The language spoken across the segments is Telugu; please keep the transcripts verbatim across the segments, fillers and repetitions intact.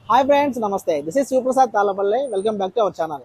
హాయ్ ఫ్రెండ్స్, నమస్తే. This is Shivaprasad Tallapalli. Welcome back to our channel.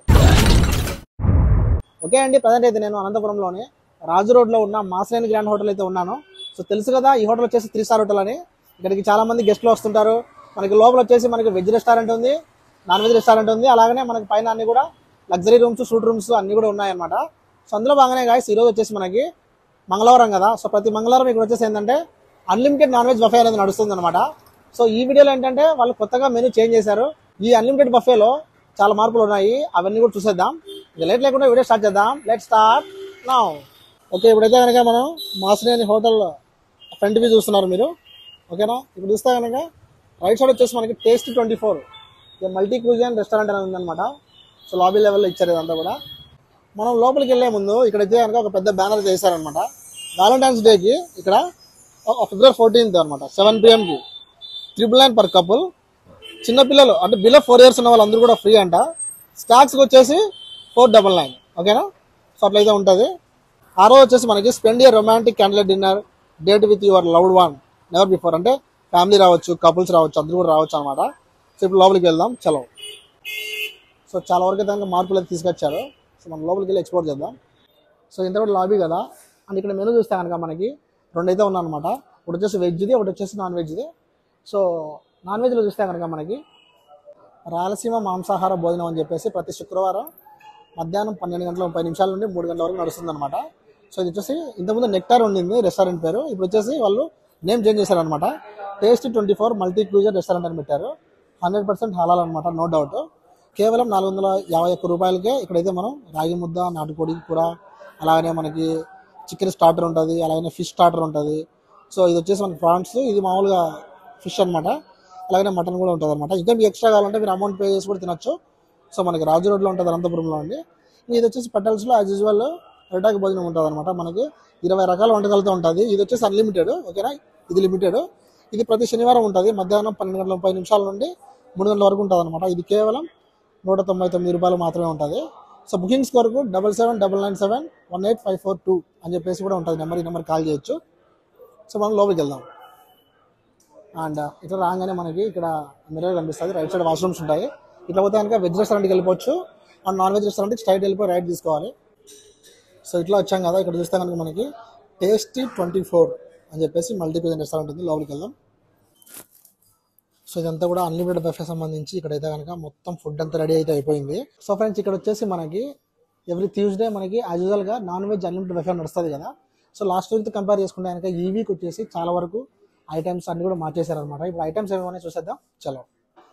Okay అండి, ప్రజెంట్ అయితే నేను అనంతపురంలోని రాజు రోడ్లో ఉన్న మాస్లేని గ్రాండ్ హోటల్ అయితే ఉన్నాను. సో తెలుసు కదా, ఈ హోటల్ వచ్చేసి త్రీ స్టార్ హోటల్ అని. ఇక్కడికి చాలా మంది గెస్ట్లు వస్తుంటారు. మనకి లోపల వచ్చేసి మనకి వెజ్ రెస్టారెంట్ ఉంది, నాన్ వెజ్ రెస్టారెంట్ ఉంది. అలాగనే మనకి పైన అన్ని కూడా లగ్జరీ రూమ్స్, సూట్ రూమ్స్ అన్ని కూడా ఉన్నాయన్నమాట. సో అందులో బాగానే గాయస్, ఈరోజు వచ్చేసి మనకి మంగళవారం కదా. సో ప్రతి మంగళవారం ఇక్కడ వచ్చేసి ఏంటంటే అన్లిమిటెడ్ నాన్ వెజ్ బఫే అనేది నడుస్తుంది అనమాట. సో ఈ వీడియోలో ఏంటంటే వాళ్ళు కొత్తగా మెనూ చేంజ్ చేశారు. ఈ అన్లిమిటెడ్ బఫేలో చాలా మార్పులు ఉన్నాయి, అవన్నీ కూడా చూసేద్దాం. ఇక లేట్ లేకుండా వీడియో స్టార్ట్ చేద్దాం. Let start now. ఓకే, ఇప్పుడైతే కనుక మనం మాస్లేని హోటల్ ఫ్రంట్ వ్యూ చూస్తున్నారు మీరు. ఓకేనా, ఇప్పుడు చూస్తే కనుక రైట్ సైడ్ వచ్చేసి మనకి taste twenty four multi cuisine restaurant అనేది ఉందన్నమాట. సో లాబీ లెవెల్లో ఇచ్చారు ఇదంతా కూడా. మనం లోపలికి వెళ్లే ముందు ఇక్కడైతే కనుక ఒక పెద్ద బ్యానర్ చేశారనమాట. వ్యాలంటైన్స్ డేకి ఇక్కడ ఫిబ్రవరి ఫోర్టీన్త్ అనమాట, సెవెన్ పిఎంకి ట్రిపుల్ నైన్ పర్ కపుల్. చిన్నపిల్లలు అంటే బిలో ఫోర్ ఇయర్స్ ఉన్న వాళ్ళందరూ కూడా ఫ్రీ అంట. స్టాక్స్కి వచ్చేసి ఫోర్ డబల్ నైన్. ఓకేనా, సో అట్లయితే ఉంటుంది. ఆ రోజు వచ్చేసి మనకి spend a romantic candle dinner date with your loved one never before. అంటే ఫ్యామిలీ రావచ్చు, కపుల్స్ రావచ్చు, అందరూ కూడా రావచ్చు అనమాట. సో ఇప్పుడు లోపలికి వెళ్దాం, చలో. సో చాలా వరకు అయితే మార్పులు అయితే తీసుకొచ్చారు. సో మనం లోపలికి వెళ్ళి ఎక్స్ప్లోర్ చేద్దాం. సో ఇంత కూడా లాబీ కదా. అండ్ ఇక్కడ మెనూ చూస్తే కనుక మనకి రెండు అయితే ఉన్నాయన్నమాట. ఒకటి వచ్చేసి వెజ్ది, ఒకటి వచ్చేసి నాన్ వెజ్ది. సో నాన్ వెజ్లో చూస్తే కనుక మనకి రాయలసీమ మాంసాహార భోజనం అని చెప్పేసి ప్రతి శుక్రవారం మధ్యాహ్నం పన్నెండు గంటల ముప్పై నిమిషాల నుండి మూడు గంటల వరకు నడుస్తుంది అనమాట. సో ఇది వచ్చేసి ఇంతకుముందు నెక్టార్ ఉండింది రెస్టారెంట్ పేరు. ఇప్పుడు వచ్చేసి వాళ్ళు నేమ్ చేంజ్ చేశారనమాట. Taste twenty four multi cuisine restaurant అని పెట్టారు. హండ్రెడ్ పర్సెంట్ హలాల్ అనమాట, నో డౌట్. కేవలం నాలుగు వందల యాభై ఒక్క రూపాయలకే ఇక్కడైతే మనం రాగి ముద్ద, నాటుకోడి కూర, అలాగనే మనకి చికెన్ స్టార్టర్ ఉంటుంది, అలాగనే ఫిష్ స్టార్టర్ ఉంటుంది. సో ఇది వచ్చేసి మనకి ప్రాన్స్, ఇది మామూలుగా ఫిష్ అనమాట. అలాగనే మటన్ కూడా ఉంటుంది అనమాట. ఇంకా మీకు ఎక్స్ట్రా కావాలంటే మీరు అమౌంట్ పే చేసి కూడా తినొచ్చు. సో మనకి రాజు రోడ్లో ఉంటుంది, అనంతపురంలో అండి. ఇది వచ్చేసి పెటల్స్లో యాజ్ యూజువల్ అరటాకు భోజనం ఉంటుంది అనమాట. మనకి ఇరవై రకాల వంటకాలతో ఉంటుంది. ఇది వచ్చేసి అన్లిమిటెడ్. ఓకేనా, ఇది లిమిటెడ్. ఇది ప్రతి శనివారం ఉంటుంది, మధ్యాహ్నం పన్నెండు గంటల ముప్పై నిమిషాల నుండి మూడు గంటల వరకు ఉంటుంది అనమాట. ఇది కేవలం నూట తొంభై తొమ్మిది రూపాయలు మాత్రమే ఉంటుంది. సో బుకింగ్స్ కొరకు double seven double nine seven one eight five four two అని చెప్పేసి కూడా ఉంటుంది నెంబర్. ఈ నెంబర్ కాల్ చేయొచ్చు. సో మనం లోపలికి వెళ్దాం. అండ్ ఇట్లా రాగానే మనకి ఇక్కడ మిర్రర్ కనిపిస్తుంది, రైట్ సైడ్ వాష్రూమ్స్ ఉంటాయి. ఇట్లా పోతే కనుక వెజ్ రెస్టారెంట్కి వెళ్ళిపోవచ్చు, అండ్ నాన్ వెజ్ రెస్టారెంట్కి స్ట్రైట్ వెళ్ళిపోయి రైట్ తీసుకోవాలి. సో ఇట్లా వచ్చాం కదా, ఇక్కడ చూస్తే కనుక మనకి టేస్టీ ట్వంటీ ఫోర్ అని చెప్పేసి మల్టీ క్యూజిన్ రెస్టారెంట్ ఉంది. లోపలికి వెళ్దాం. సో ఇదంతా కూడా అన్లిమిటెడ్ బఫే సంబంధించి ఇక్కడైతే కనుక మొత్తం ఫుడ్ అంతా రెడీ అయితే అయిపోయింది. సో ఫ్రెండ్స్, ఇక్కడ వచ్చేసి మనకి ఎవ్రీ ట్యూస్డే మనకి యాజ్ యూజువల్గా నాన్ వెజ్ అన్లిమిటెడ్ బఫే నడుస్తుంది కదా. సో లాస్ట్ వీక్తో కంపేర్ చేసుకుంటే కనుక ఈ వీక్ వచ్చేసి చాలా వరకు ఐటమ్స్ అన్ని కూడా మార్చేశారనమాట. ఇప్పుడు ఐటమ్స్ ఏమైనా చూసేద్దాం, చలో.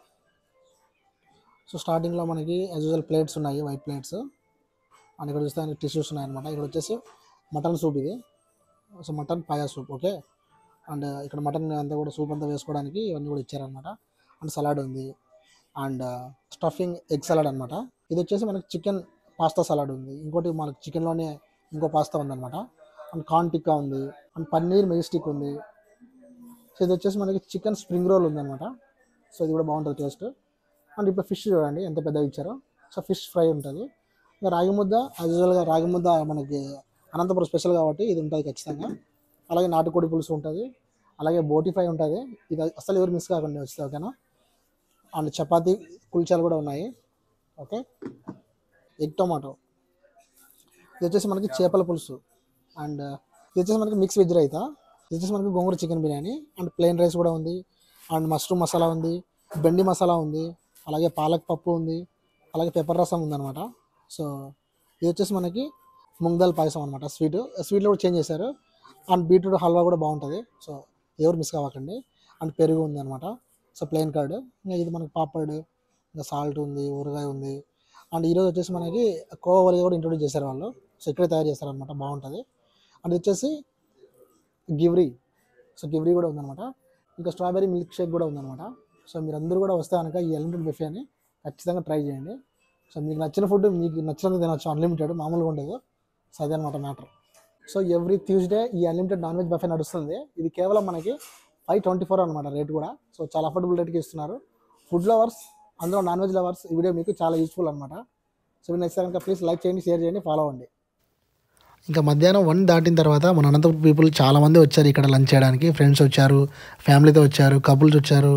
సో స్టార్టింగ్లో మనకి యాజ్ యూజువల్ ప్లేట్స్ ఉన్నాయి, వైట్ ప్లేట్స్. అండ్ ఇక్కడ చూస్తే టిష్యూస్ ఉన్నాయన్నమాట. ఇక్కడ వచ్చేసి మటన్ సూప్ ఇది. So mutton paya soup. Okay, and ఇక్కడ మటన్ అంతా కూడా సూప్ అంతా వేసుకోవడానికి ఇవన్నీ కూడా ఇచ్చారనమాట. అండ్ సలాడ్ ఉంది, అండ్ స్టఫింగ్ ఎగ్ సలాడ్ అనమాట. ఇది వచ్చేసి మనకి చికెన్ పాస్తా సలాడ్ ఉంది. ఇంకోటి మనకి చికెన్లోనే ఇంకో పాస్తా ఉందన్నమాట. అండ్ కార్న్ టిక్కా ఉంది, అండ్ పన్నీర్ మెజిస్టిక్ ఉంది. సో ఇది వచ్చేసి మనకి చికెన్ స్ప్రింగ్ రోల్ ఉందన్నమాట. సో ఇది కూడా బాగుంటుంది టేస్ట్. అండ్ ఇప్పుడు ఫిష్ చూడండి ఎంత పెద్దగా ఇచ్చారో. సో ఫిష్ ఫ్రై ఉంటుంది. ఇంకా రాగి ముద్ద యాజ్ యూజువల్గా రాగి ముద్ద మనకి అనంతపురం స్పెషల్ కాబట్టి ఇది ఉంటుంది ఖచ్చితంగా. అలాగే నాటుకోడి పులుసు ఉంటుంది, అలాగే బోటి ఫ్రై ఉంటుంది. ఇది అసలు ఎవరు మిస్ కాకుండా వస్తుంది. ఓకేనా, అండ్ చపాతీ కుల్చాలు కూడా ఉన్నాయి. Okay, egg tomato. ఇది వచ్చేసి మనకి చేపల పులుసు. అండ్ ఇది వచ్చేసి మనకి మిక్స్ వెజ్ రైతా. ఇది వచ్చేసి మనకి gongura chicken biryani. And plain rice కూడా ఉంది, అండ్ మష్రూమ్ మసాలా ఉంది, బెండి మసాలా ఉంది, అలాగే పాలక్ పప్పు ఉంది, అలాగే పెప్పర్ రసం ఉందన్నమాట. సో ఇది వచ్చేసి మనకి ముంగ్దాల్ పాయసం అనమాట. స్వీట్ స్వీట్లో కూడా చేంజ్ చేశారు. అండ్ బీట్రూట్ హల్వా కూడా బాగుంటుంది. సో ఎవరు మిస్ కావకండి. అండ్ పెరుగు ఉంది అనమాట. So plain curd. ఇంకా ఇది మనకి పాపడ్, ఇంకా సాల్ట్ ఉంది, ఊరగాయ ఉంది. అండ్ ఈరోజు వచ్చేసి మనకి కోవా వలిగా కూడా ఇంట్రొడ్యూస్ చేశారు వాళ్ళు. సో ఇక్కడే తయారు చేస్తారనమాట, బాగుంటుంది. అండ్ వచ్చేసి గివ్రీ. సో గివ్రీ కూడా ఉందన్నమాట. ఇంకా స్ట్రాబెరీ మిల్క్ షేక్ కూడా ఉందన్నమాట. సో మీరు అందరూ కూడా వస్తే కనుక ఈ అన్లిమిటెడ్ బఫేని ఖచ్చితంగా ట్రై చేయండి. సో మీకు నచ్చిన ఫుడ్ మీకు నచ్చినంత తినచ్చు, అన్లిమిటెడ్, మామూలుగా ఉండదు. సో అదే అనమాట మ్యాటర్. సో ఎవ్రీ ట్యూస్డే ఈ అన్లిమిటెడ్ నాన్ వెజ్ బఫే నడుస్తుంది. ఇది కేవలం మనకి ఫైవ్ ట్వంటీ ఫోర్ అనమాట రేట్ కూడా. సో చాలా అఫోర్డబుల్ రేట్కి ఇస్తున్నారు. ఫుడ్ లవర్స్, అందులో నాన్ వెజ్ లవర్స్, ఈ వీడియో మీకు చాలా యూస్ఫుల్ అనమాట. సో మీరు నెక్స్ట్ కనుక ప్లీజ్ లైక్ చేయండి, షేర్ చేయండి, ఫాలో అవ్వండి. ఇంకా మధ్యాహ్నం వన్ దాటిన తర్వాత మన అనంతపురం పీపుల్ చాలామంది వచ్చారు ఇక్కడ లంచ్ చేయడానికి. ఫ్రెండ్స్ వచ్చారు, ఫ్యామిలీతో వచ్చారు, కపుల్స్ వచ్చారు,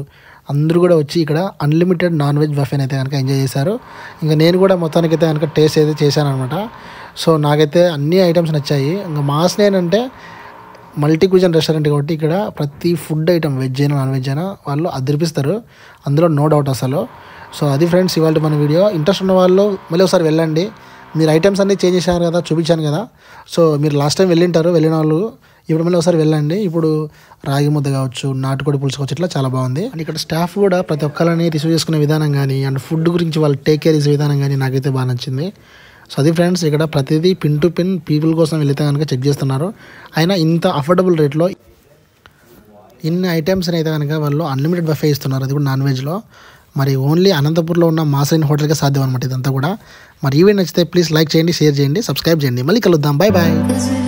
అందరూ కూడా వచ్చి ఇక్కడ అన్లిమిటెడ్ నాన్ వెజ్ బఫేని అయితే కనుక ఎంజాయ్ చేశారు. ఇంకా నేను కూడా మొత్తానికి అయితే కనుక టేస్ట్ అయితే చేశాను అనమాట. సో నాకైతే అన్ని ఐటమ్స్ నచ్చాయి. ఇంకా మాస్నేన్ అంటే మల్టీ క్యూజన్ రెస్టారెంట్ కాబట్టి ఇక్కడ ప్రతి ఫుడ్ ఐటమ్ వెజ్ అయినా నాన్ వెజ్ అయినా వాళ్ళు అదిరిపిస్తారు, అందులో నో డౌట్ అసలు. సో అది ఫ్రెండ్స్ ఇవాళ మన వీడియో. ఇంట్రెస్ట్ ఉన్న వాళ్ళు మళ్ళీ ఒకసారి వెళ్ళండి. మీరు ఐటమ్స్ అన్నీ చేంజ్ చేశారు కదా, చూపించాను కదా. సో మీరు లాస్ట్ టైం వెళ్ళింటారు, వెళ్ళిన వాళ్ళు ఇప్పుడు మళ్ళీ ఒకసారి వెళ్ళండి. ఇప్పుడు రాగి ముద్ద కావచ్చు, నాటుకోడి పులుసు కావచ్చు, ఇట్లా చాలా బాగుంది. అండ్ ఇక్కడ స్టాఫ్ కూడా ప్రతి ఒక్కరిని రిసీవ్ చేసుకునే విధానం కానీ అండ్ ఫుడ్ గురించి వాళ్ళు టేక్ కేర్ చేసే విధానం కానీ నాకైతే బాగా నచ్చింది. సో అది ఫ్రెండ్స్, ఇక్కడ ప్రతిదీ పిన్ టు పిన్ పీపుల్ కోసం వెళితే కనుక చెక్ చేస్తున్నారు. అయినా ఇంత అఫోర్డబుల్ రేట్లో ఇన్ని ఐటమ్స్ అయితే కనుక వాళ్ళు అన్లిమిటెడ్ బఫే ఇస్తున్నారు, అది కూడా నాన్ వెజ్లో. మరి ఓన్లీ అనంతపూర్లో ఉన్న మాస్నేన్ హోటల్కే సాధ్యం అనమాట ఇదంతా కూడా. మరి ఈవెంట్ నచ్చితే ప్లీజ్ లైక్ చేయండి, షేర్ చేయండి, సబ్స్క్రైబ్ చేయండి. మళ్ళీ కలుద్దాం, బాయ్ బాయ్.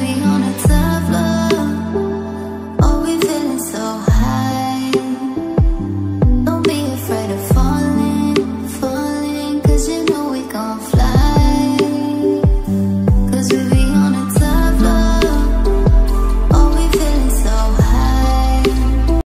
Cause we